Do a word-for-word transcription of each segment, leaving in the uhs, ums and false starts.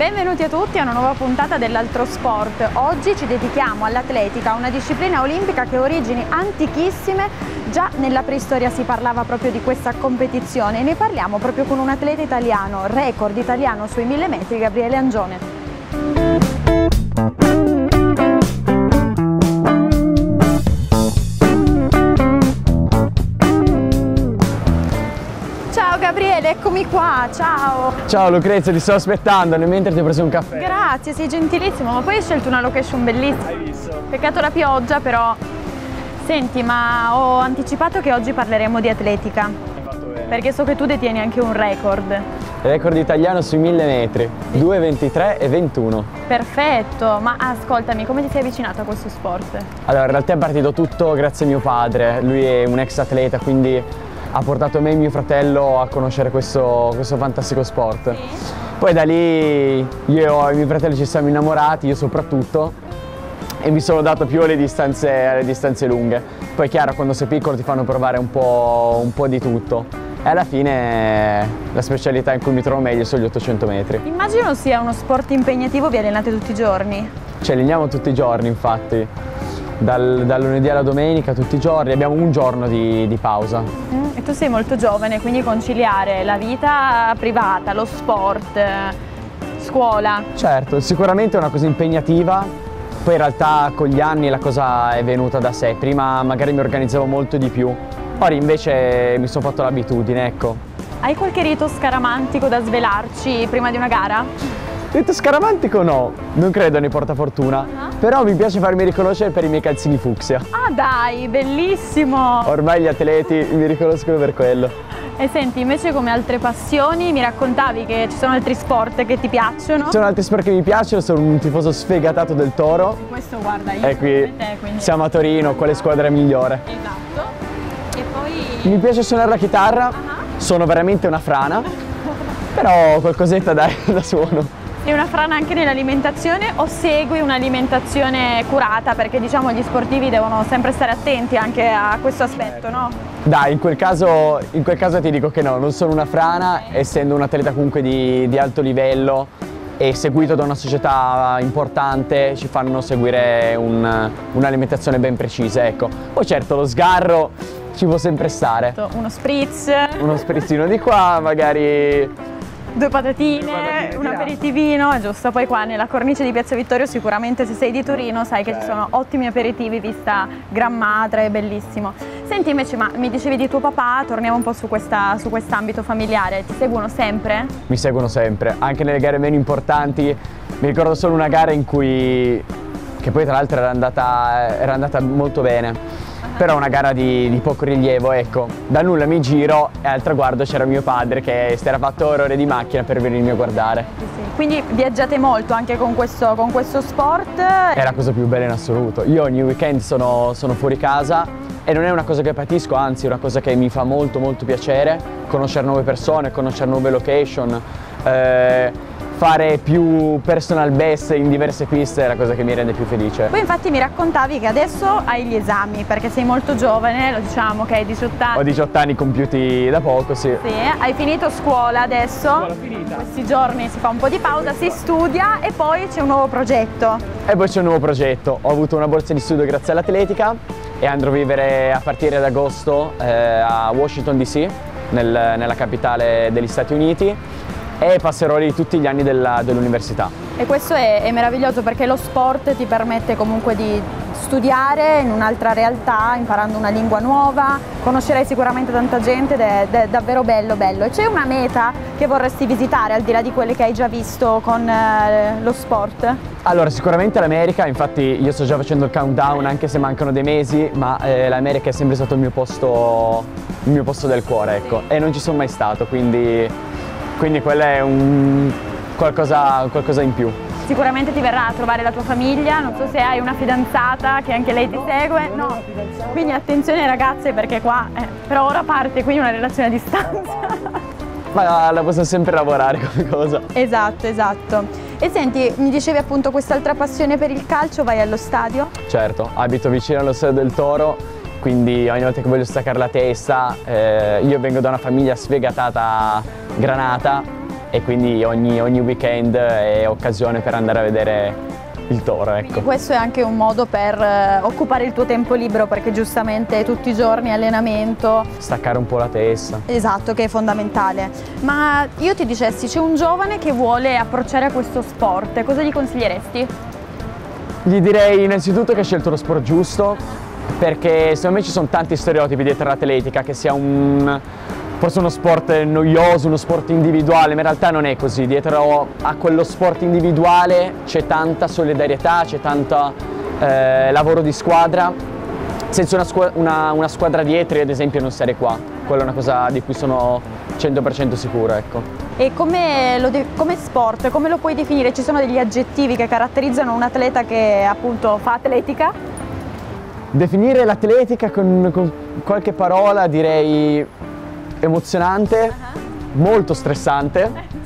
Benvenuti a tutti a una nuova puntata dell'Altro Sport. Oggi ci dedichiamo all'atletica, una disciplina olimpica che ha origini antichissime. Già nella preistoria si parlava proprio di questa competizione e ne parliamo proprio con un atleta italiano, record italiano sui mille metri, Gabriele Angione. Ciao Gabriele, eccomi qua, ciao! Ciao Lucrezia, ti sto aspettando nel mentre ti ho preso un caffè. Grazie, sei gentilissimo, ma poi hai scelto una location bellissima. Hai visto? Peccato la pioggia, però. Senti, ma ho anticipato che oggi parleremo di atletica. Hai fatto bene. Perché so che tu detieni anche un record. Record italiano sui mille metri, due ventitré e ventuno. Perfetto, ma ascoltami, come ti sei avvicinato a questo sport? Allora, in realtà è partito tutto grazie a mio padre, lui è un ex atleta, quindi ha portato me e mio fratello a conoscere questo, questo fantastico sport. Sì. Poi da lì io e mio fratello ci siamo innamorati, io soprattutto, e mi sono dato più alle distanze, alle distanze lunghe. Poi è chiaro, quando sei piccolo ti fanno provare un po', un po' di tutto. E alla fine la specialità in cui mi trovo meglio sono gli ottocento metri. Immagino sia uno sport impegnativo, vi allenate tutti i giorni? Ci alleniamo tutti i giorni, infatti, dal, dal lunedì alla domenica tutti i giorni, abbiamo un giorno di, di pausa. Mm, e tu sei molto giovane, quindi conciliare la vita privata, lo sport, scuola. Certo, sicuramente è una cosa impegnativa, poi in realtà con gli anni la cosa è venuta da sé. Prima magari mi organizzavo molto di più, ora invece mi sono fatto l'abitudine, ecco. Hai qualche rito scaramantico da svelarci prima di una gara? Detto scaramantico no, non credo nei portafortuna, Uh-huh. però mi piace farmi riconoscere per i miei calzini fucsia. Ah dai, bellissimo! Ormai gli atleti mi riconoscono per quello. E senti, invece come altre passioni, mi raccontavi che ci sono altri sport che ti piacciono? Ci sono altri sport che mi piacciono, sono un tifoso sfegatato del Toro. Questo guarda, io E qui come te, quindi. siamo a Torino, quale squadra è migliore? Esatto. E poi... Mi piace suonare la chitarra, Uh-huh. sono veramente una frana, però qualcosetta dai, la suono. Sei una frana anche nell'alimentazione o segui un'alimentazione curata? Perché diciamo gli sportivi devono sempre stare attenti anche a questo aspetto, no? Dai, in quel caso, in quel caso ti dico che no, non sono una frana, essendo un atleta comunque di, di alto livello e seguito da una società importante, ci fanno seguire un, un'alimentazione ben precisa, ecco. Poi certo lo sgarro ci può sempre stare. Uno spritz, Uno sprizzino di qua, magari... due patatine, Due patatine un tirate. aperitivino, è giusto. Poi qua nella cornice di Piazza Vittorio sicuramente se sei di Torino sai che ci sono ottimi aperitivi, vista Gran Madre, è bellissimo. Senti invece, ma mi dicevi di tuo papà, torniamo un po' su questa, su quest'ambito familiare, ti seguono sempre? Mi seguono sempre, anche nelle gare meno importanti. Mi ricordo solo una gara in cui, che poi tra l'altro era andata, era andata molto bene, però una gara di, di poco rilievo, ecco. Da nulla mi giro e al traguardo c'era mio padre che si era fatto ore di macchina per venirmi a guardare. Sì, sì. Quindi viaggiate molto anche con questo, con questo sport? È la cosa più bella in assoluto. Io ogni weekend sono, sono fuori casa e non è una cosa che patisco, anzi è una cosa che mi fa molto molto piacere, conoscere nuove persone, conoscere nuove location, eh, fare più personal best in diverse piste è la cosa che mi rende più felice. Poi infatti mi raccontavi che adesso hai gli esami perché sei molto giovane, lo diciamo che hai diciotto anni. Ho diciotto anni compiuti da poco, sì. Sì, hai finito scuola adesso, Scuola finita. questi giorni si fa un po' di pausa, si studia e poi c'è un nuovo progetto. E poi c'è un nuovo progetto, ho avuto una borsa di studio grazie all'atletica e andrò a vivere a partire da agosto eh, a Washington D C, nel, nella capitale degli Stati Uniti, e passerò lì tutti gli anni della, dell'università. E questo è, è meraviglioso perché lo sport ti permette comunque di studiare in un'altra realtà, imparando una lingua nuova, conoscerai sicuramente tanta gente ed è, ed è davvero bello bello. E c'è una meta che vorresti visitare al di là di quelle che hai già visto con eh, lo sport? Allora, sicuramente l'America, infatti io sto già facendo il countdown anche se mancano dei mesi, ma eh, l'America è sempre stato il mio posto, il mio posto del cuore, ecco, e non ci sono mai stato, quindi, quindi quello è un qualcosa, qualcosa in più. Sicuramente ti verrà a trovare la tua famiglia, non so se hai una fidanzata che anche lei ti segue, no, quindi attenzione ragazze perché qua, eh, però ora parte, quindi una relazione a distanza. Ma la posso sempre lavorare come cosa. Esatto, esatto. E senti, mi dicevi appunto quest'altra passione per il calcio, vai allo stadio? Certo, abito vicino allo stadio del Toro, quindi ogni volta che voglio staccare la testa, eh, io vengo da una famiglia sfegatata granata e quindi ogni, ogni weekend è occasione per andare a vedere il toro, ecco. Quindi questo è anche un modo per eh, occupare il tuo tempo libero, perché giustamente tutti i giorni allenamento. Staccare un po' la testa. Esatto, che è fondamentale. Ma io ti dicessi, c'è un giovane che vuole approcciare a questo sport, cosa gli consiglieresti? Gli direi innanzitutto che ha scelto lo sport giusto, perché secondo me ci sono tanti stereotipi dietro l'atletica, che sia un forse uno sport noioso, uno sport individuale, ma in realtà non è così. Dietro a quello sport individuale c'è tanta solidarietà, c'è tanto eh, lavoro di squadra. Senza una, squ una, una squadra dietro io ad esempio non sarei qua, quella è una cosa di cui sono cento per cento sicuro, ecco. E come, lo come sport, come lo puoi definire? Ci sono degli aggettivi che caratterizzano un atleta che appunto fa atletica? Definire l'atletica con, con qualche parola direi emozionante, uh-huh. molto stressante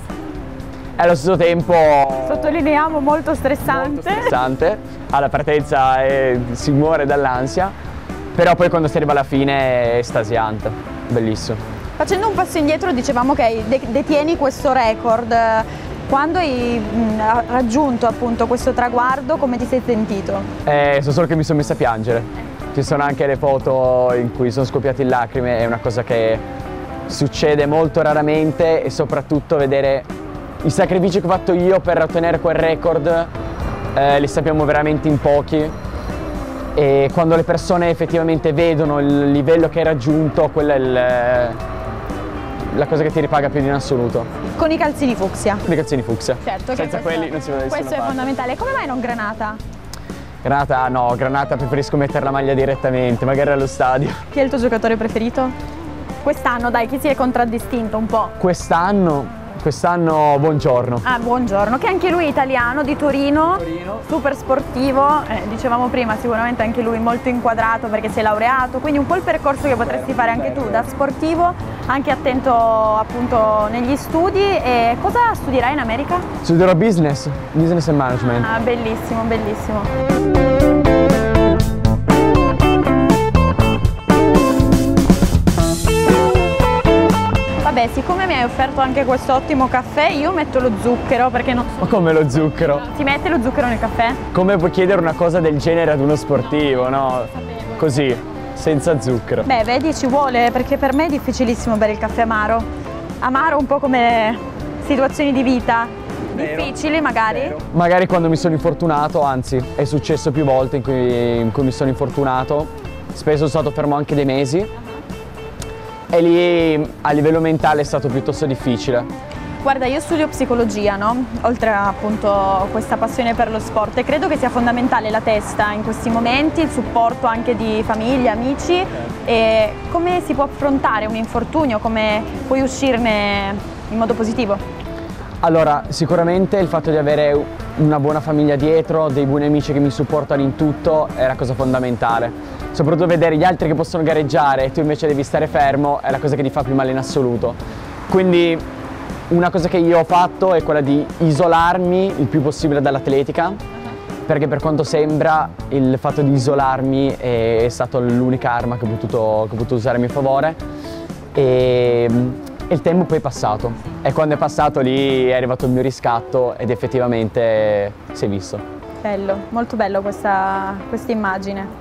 e allo stesso tempo sottolineiamo molto stressante, molto stressante. Alla partenza eh, si muore dall'ansia, però poi quando si arriva alla fine è estasiante, bellissimo. Facendo un passo indietro dicevamo che detieni questo record. Quando hai mh, raggiunto appunto questo traguardo, come ti sei sentito? Eh, so solo che mi sono messa a piangere. Ci sono anche le foto in cui sono scoppiate in lacrime, è una cosa che succede molto raramente, e soprattutto vedere i sacrifici che ho fatto io per ottenere quel record eh, li sappiamo veramente in pochi, e quando le persone effettivamente vedono il livello che hai raggiunto, quella è il, la cosa che ti ripaga più di in assoluto. Con i calzini fucsia? Con i calzini fucsia. Certo, senza questo, quelli non si va da nessuna questo è parte. fondamentale. Come mai non granata? Granata no, granata preferisco mettere la maglia direttamente, magari allo stadio. Chi è il tuo giocatore preferito? Quest'anno, dai, chi si è contraddistinto un po'? Quest'anno? Quest'anno Buongiorno. Ah, Buongiorno, che anche lui è italiano, di Torino, Torino. Super sportivo, eh, dicevamo prima, sicuramente anche lui molto inquadrato perché si è laureato, quindi un po' il percorso che potresti fare anche tu da sportivo, anche attento appunto negli studi. E cosa studierai in America? Studierò business, business and management. Ah, bellissimo, bellissimo. Vabbè, siccome mi hai offerto anche questo ottimo caffè, io metto lo zucchero perché non so... Ma come lo zucchero? Si mette lo zucchero nel caffè? Come puoi chiedere una cosa del genere ad uno sportivo, no? Così, senza zucchero. Beh, vedi, ci vuole, perché per me è difficilissimo bere il caffè amaro. Amaro un po' come situazioni di vita. Vero. Difficili magari? Vero. Magari quando mi sono infortunato, anzi, è successo più volte in cui, in cui mi sono infortunato. Spesso sono stato fermo anche dei mesi. E lì a livello mentale è stato piuttosto difficile. Guarda, io studio psicologia, no? Oltre a appunto questa passione per lo sport, e credo che sia fondamentale la testa in questi momenti, il supporto anche di famiglia, amici. E come si può affrontare un infortunio, come puoi uscirne in modo positivo? Allora, sicuramente il fatto di avere una buona famiglia dietro, dei buoni amici che mi supportano in tutto è la cosa fondamentale. Soprattutto vedere gli altri che possono gareggiare e tu invece devi stare fermo è la cosa che ti fa più male in assoluto. Quindi una cosa che io ho fatto è quella di isolarmi il più possibile dall'atletica, perché per quanto sembra il fatto di isolarmi è stato l'unica arma che ho potuto, che ho potuto usare a mio favore, e, e il tempo poi è passato, e quando è passato lì è arrivato il mio riscatto ed effettivamente si è visto. Bello, molto bello questa, questa immagine.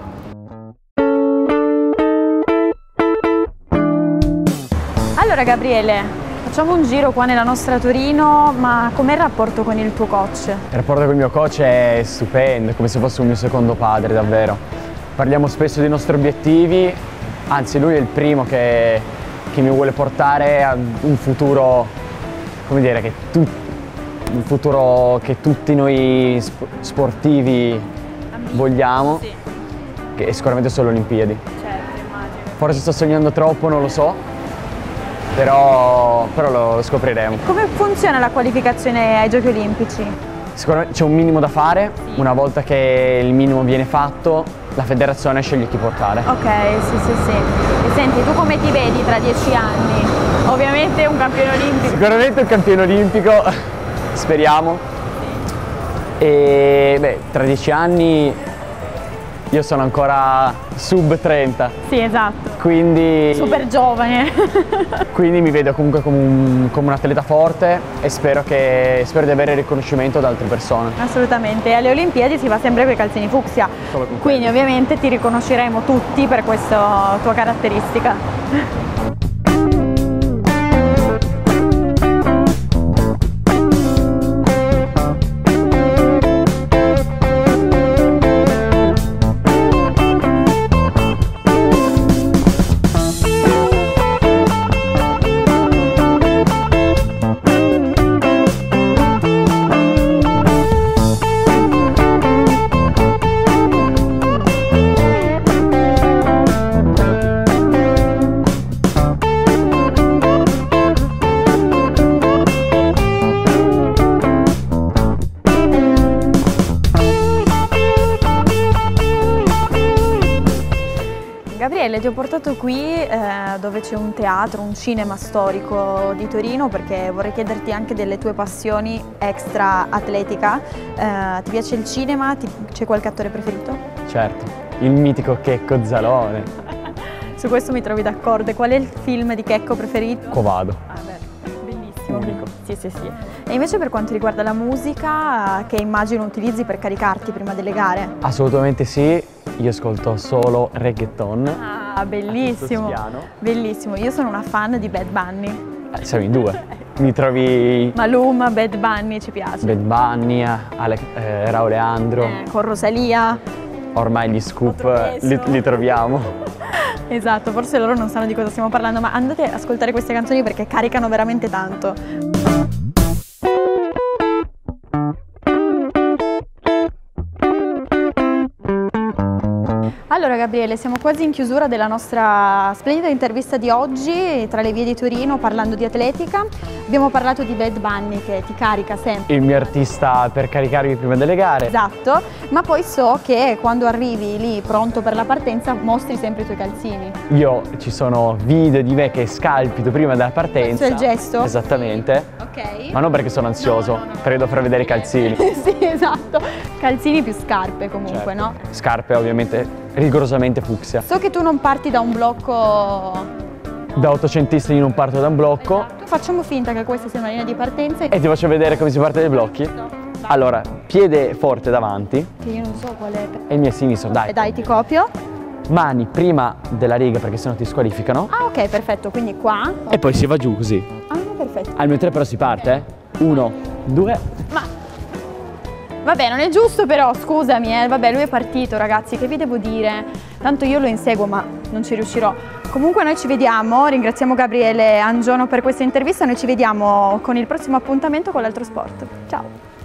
Allora Gabriele, facciamo un giro qua nella nostra Torino, ma com'è il rapporto con il tuo coach? Il rapporto con il mio coach è stupendo, è come se fosse un mio secondo padre, davvero. Parliamo spesso dei nostri obiettivi, anzi lui è il primo che, che mi vuole portare a un futuro, come dire, che tu, un futuro che tutti noi sportivi vogliamo, sì. Che è sicuramente sono le Olimpiadi. Certo, immagino. Forse sto sognando troppo, non lo so. Però, però lo scopriremo. Come funziona la qualificazione ai Giochi Olimpici? Sicuramente c'è un minimo da fare, sì. Una volta che il minimo viene fatto, la federazione sceglie chi portare. Ok, sì, sì, sì. E senti, tu come ti vedi tra dieci anni? Ovviamente un campione olimpico. Sicuramente un campione olimpico, speriamo. E beh, tra dieci anni io sono ancora sub trenta. Sì, esatto. Quindi... super giovane. Quindi mi vedo comunque come un, come un atleta forte e spero, che, spero di avere riconoscimento da altre persone. Assolutamente, e alle Olimpiadi si va sempre con i calzini fucsia, quindi ovviamente ti riconosceremo tutti per questa tua caratteristica. Gabriele, ti ho portato qui eh, dove c'è un teatro, un cinema storico di Torino, perché vorrei chiederti anche delle tue passioni extra atletica. Eh, ti piace il cinema? C'è qualche attore preferito? Certo, il mitico Checco Zalone. Su questo mi trovi d'accordo. Qual è il film di Checco preferito? Quo Vado. Ah, beh, bellissimo. Unico. Sì, sì, sì. E invece per quanto riguarda la musica, che immagino utilizzi per caricarti prima delle gare? Assolutamente sì. Io ascolto solo reggaeton. Ah, bellissimo, bellissimo. Io sono una fan di Bad Bunny. Eh, siamo in due. Mi trovi... Maluma, Bad Bunny, ci piace. Bad Bunny, Ale... eh, Rauw Alejandro. Eh, con Rosalia. Ormai gli scoop li, li troviamo. Esatto, forse loro non sanno di cosa stiamo parlando, ma andate ad ascoltare queste canzoni perché caricano veramente tanto. Allora Gabriele, siamo quasi in chiusura della nostra splendida intervista di oggi tra le vie di Torino, parlando di atletica. Abbiamo parlato di Bad Bunny che ti carica sempre. Il mio artista per caricarmi prima delle gare. Esatto, ma poi so che quando arrivi lì pronto per la partenza mostri sempre i tuoi calzini. Io ci sono video di me che scalpito prima della partenza. Questo è il gesto? Esattamente. Ok. Ma non perché sono ansioso, no, no, no. perché devo far vedere i calzini. Sì, esatto. Calzini più scarpe comunque, certo. No? Scarpe ovviamente rigorosamente fucsia. So che tu non parti da un blocco... Da ottocentista io non parto da un blocco. Esatto. Facciamo finta che questa sia una linea di partenza. E ti faccio vedere come si parte dai blocchi? No. Allora, piede forte davanti. Che io non so qual è. E il mio sinistro, dai. E dai, ti copio. Mani prima della riga perché sennò ti squalificano. Ah, ok, perfetto, quindi qua. E poi si va giù così. Ah, perfetto. Al mio tre però si parte, eh. Uno, due. Ma... Vabbè, non è giusto però, scusami, eh. Vabbè, lui è partito, ragazzi, che vi devo dire? Tanto io lo inseguo, ma non ci riuscirò. Comunque noi ci vediamo, ringraziamo Gabriele Angiono per questa intervista, noi ci vediamo con il prossimo appuntamento con l'altro sport. Ciao!